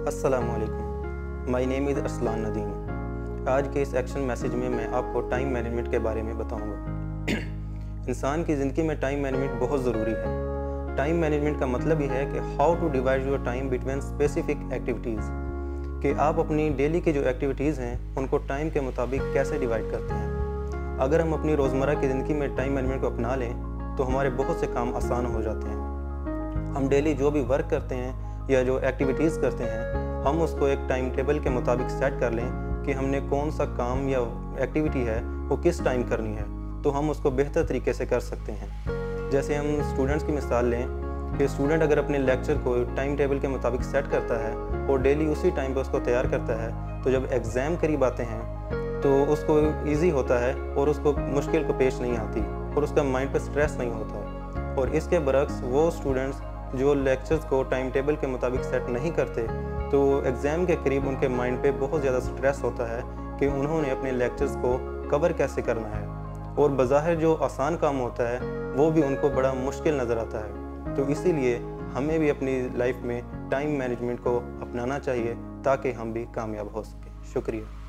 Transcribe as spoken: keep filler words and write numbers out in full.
अस्सलामुअलैकुम, my name is Arsalan Nadeem. आज के इस एक्शन मैसेज में मैं आपको टाइम मैनेजमेंट के बारे में बताऊंगा। इंसान की ज़िंदगी में टाइम मैनेजमेंट बहुत ज़रूरी है। टाइम मैनेजमेंट का मतलब ये है कि how to divide your time between specific activities, कि आप अपनी डेली की जो एक्टिविटीज़ हैं उनको टाइम के मुताबिक कैसे डिवाइड करते हैं। अगर हम अपनी रोज़मर्रा की ज़िंदगी में टाइम मैनेजमेंट को अपना लें तो हमारे बहुत से काम आसान हो जाते हैं। हम डेली जो भी वर्क करते हैं या जो एक्टिविटीज़ करते हैं हम उसको एक टाइम टेबल के मुताबिक सेट कर लें कि हमने कौन सा काम या एक्टिविटी है वो किस टाइम करनी है, तो हम उसको बेहतर तरीके से कर सकते हैं। जैसे हम स्टूडेंट्स की मिसाल लें कि स्टूडेंट अगर अपने लेक्चर को टाइम टेबल के मुताबिक सेट करता है और डेली उसी टाइम पर उसको तैयार करता है, तो जब एग्ज़ाम करीब आते हैं तो उसको ईजी होता है और उसको मुश्किल को पेश नहीं आती और उसका माइंड पर स्ट्रेस नहीं होता। और इसके बरक्स वो स्टूडेंट्स जो लेक्चर्स को टाइम टेबल के मुताबिक सेट नहीं करते तो एग्ज़ाम के करीब उनके माइंड पे बहुत ज़्यादा स्ट्रेस होता है कि उन्होंने अपने लेक्चर्स को कवर कैसे करना है, और बज़ाहिर जो आसान काम होता है वो भी उनको बड़ा मुश्किल नज़र आता है। तो इसीलिए हमें भी अपनी लाइफ में टाइम मैनेजमेंट को अपनाना चाहिए ताकि हम भी कामयाब हो सकें। शुक्रिया।